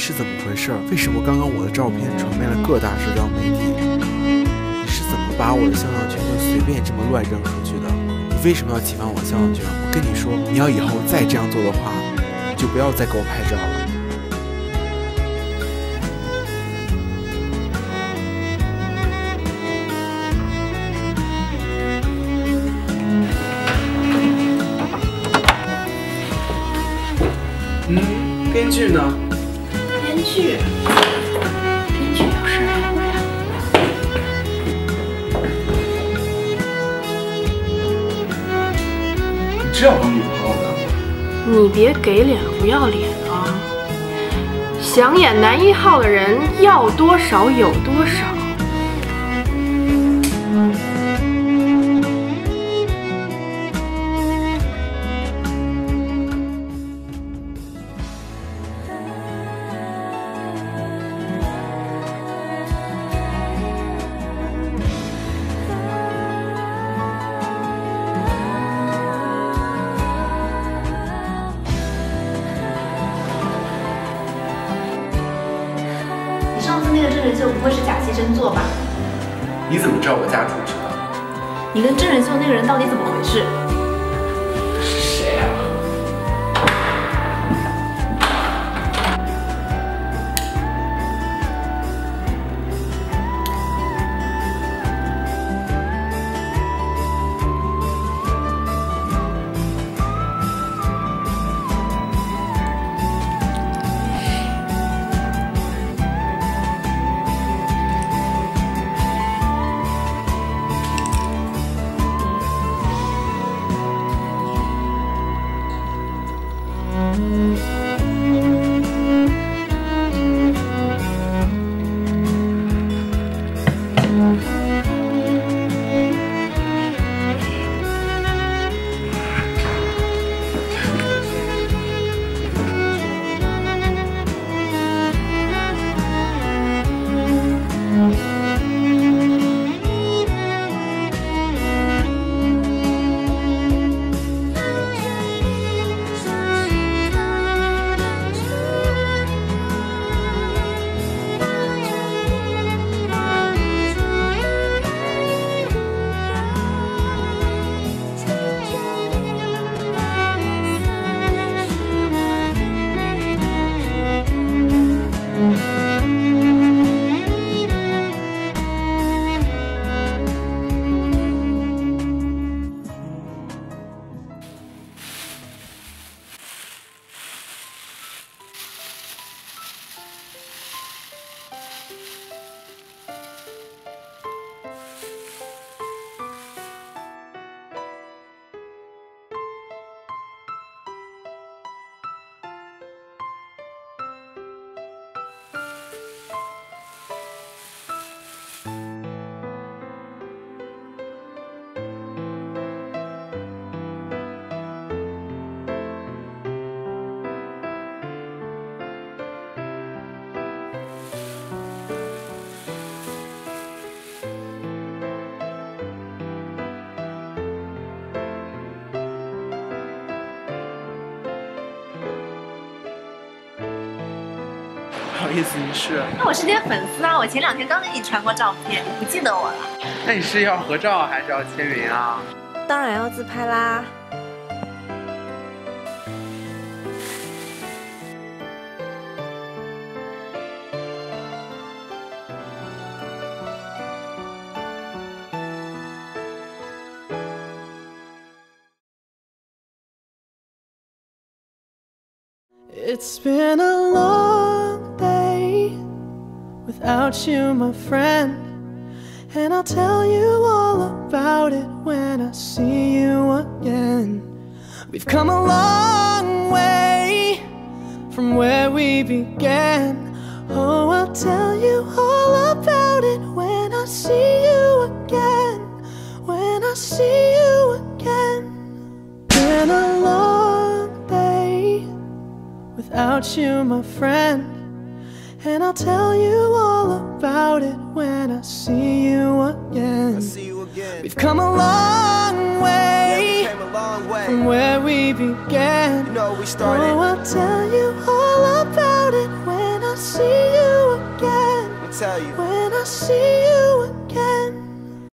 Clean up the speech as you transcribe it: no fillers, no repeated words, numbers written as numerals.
是怎么回事？为什么刚刚我的照片传遍了各大社交媒体？你是怎么把我的肖像权就随便这么乱扔出去的？你为什么要侵犯我肖像权？我跟你说，你要以后再这样做的话，你就不要再给我拍照了。编剧呢？ 编剧有事儿不了。 你这样当女朋友的？ 你别给脸不要脸啊！想演男一号的人要多少有多少。 上次那个真人秀不会是假戏真做吧？ 你怎么知道我家住址的？ 你跟真人秀那个人到底怎么回事？ 是谁啊？ 不好意思，你是？ 那我是你的粉丝啊，我前2天刚给你传过照片，你不记得我了？ 那你是要合照还是要签名啊？ 当然要自拍啦。 It's been a long day without you, my friend, and I'll tell you all about it when I see you again. We've come a long way from where we began. Oh, I'll tell you all about it when I see you again. When I see you again. Been a long day without you, my friend, and I'll tell you all about it when I see you again. We've come a long way from where we began. Oh, I'll tell you all about it when I when I see you again.